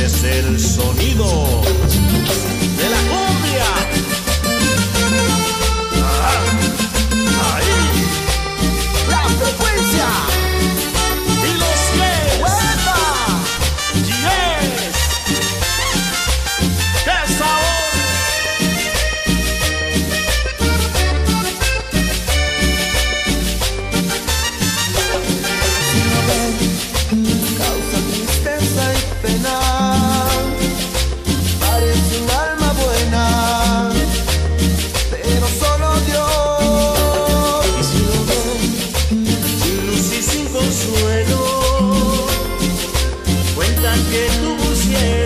Este es el sonido de la cumbia. Ahí. La frecuencia. Y los yes. ¡Hueva! Yes. ¡Qué sabor! Causa tristeza y pena, parece un alma buena, pero solo Dios. Y si lo ven, sin luz y sin consuelo, cuentan que tuvo cielo.